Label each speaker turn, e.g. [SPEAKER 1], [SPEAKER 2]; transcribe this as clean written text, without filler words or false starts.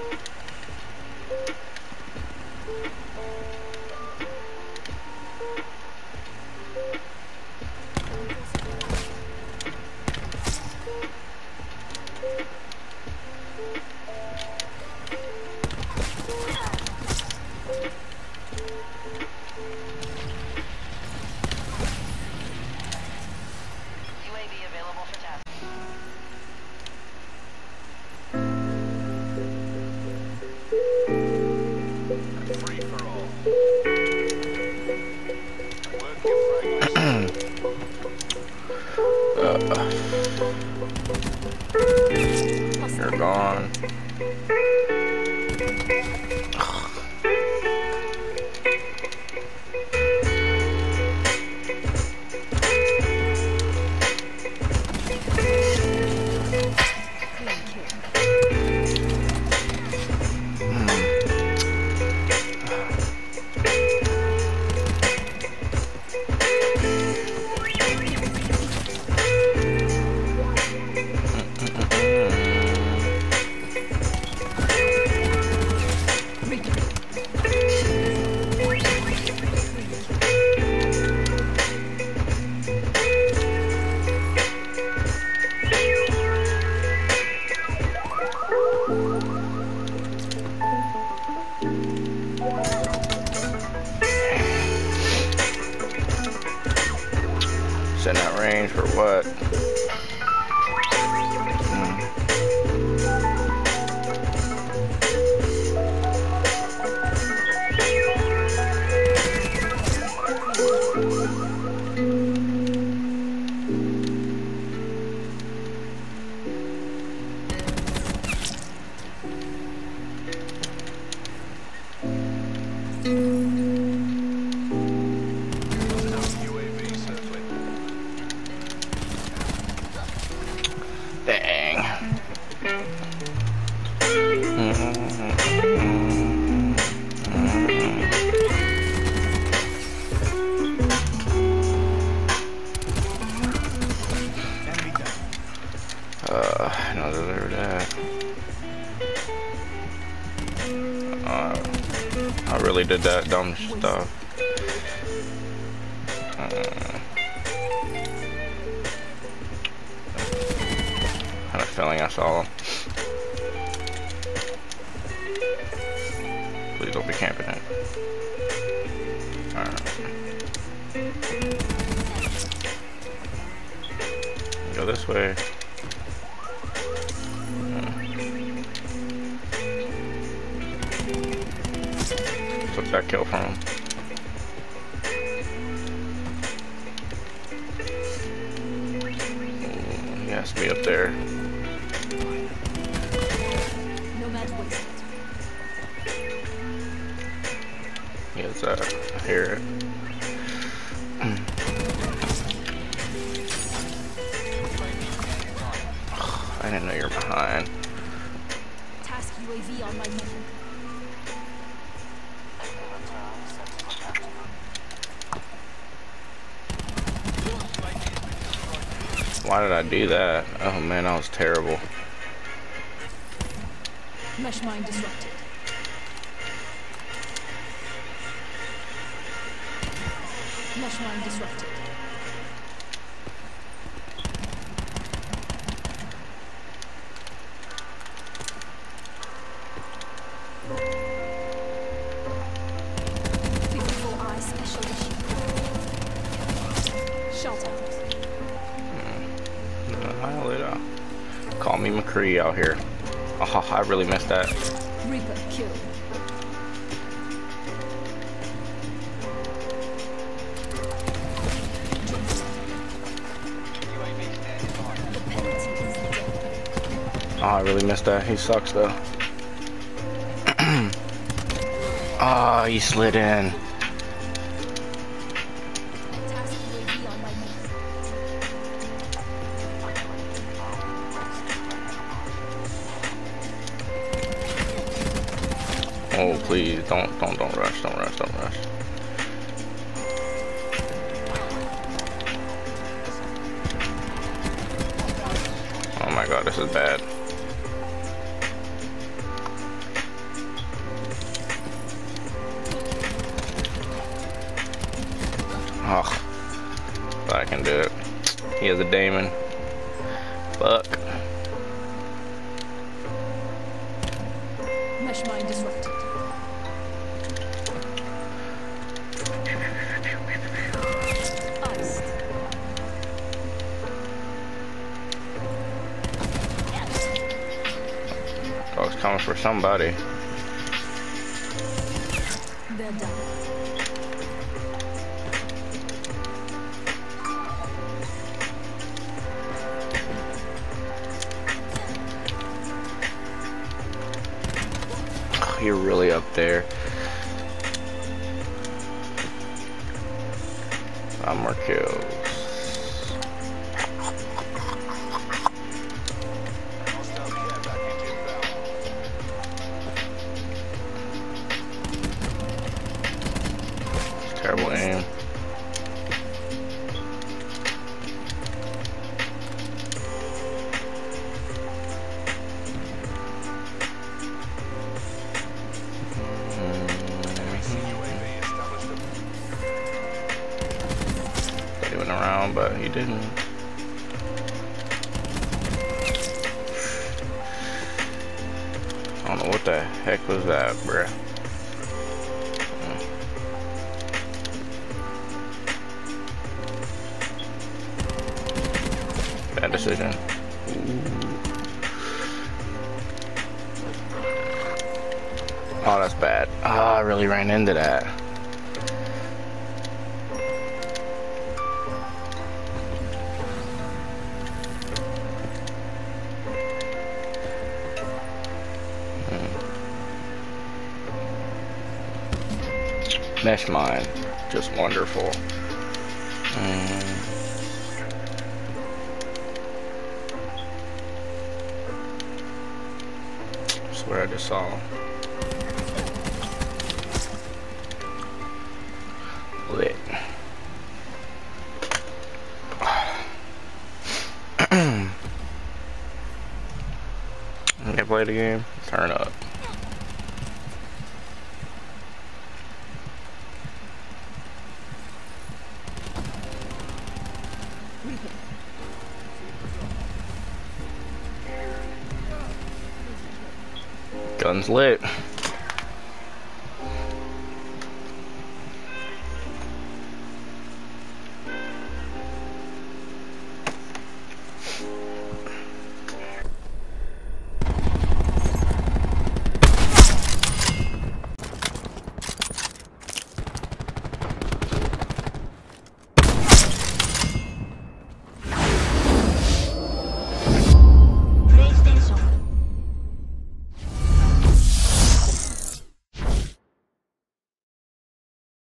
[SPEAKER 1] You're gone. In that range for what? No, deserve that. I really did that dumb stuff. I had a feeling I saw him. Please don't be camping it. Alright. Go this way. Took that kill from him. Ooh, he has to be up there. Yes, I hear it. I didn't know you were behind.
[SPEAKER 2] Task UAV on my mission.
[SPEAKER 1] Why did I do that? Oh man, that was terrible.
[SPEAKER 2] Mesh mine disrupted. Mesh mine disrupted. FFA special issue. Shot out.
[SPEAKER 1] Call me McCree out here. Oh, I really missed that.
[SPEAKER 2] Reaper kill.
[SPEAKER 1] Oh, I really missed that. He sucks though. Oh, he slid in. Oh, please, don't rush, don't rush. Oh my god, this is bad. Oh, thought I can do it. He has a daemon. Fuck.
[SPEAKER 2] Mesh mine disrupted. Iced.
[SPEAKER 1] Dog's coming for somebody.
[SPEAKER 2] They're done.
[SPEAKER 1] Oh, you're really up there. 5 more kills. Terrible aim. He went around, but he didn't. I don't know what the heck was that, bruh. Bad decision. Ooh. Oh, that's bad. Oh, I really ran into that. Mesh mine, just wonderful. I swear I just saw him. Lit. Can play the game? Turn up. Guns lit.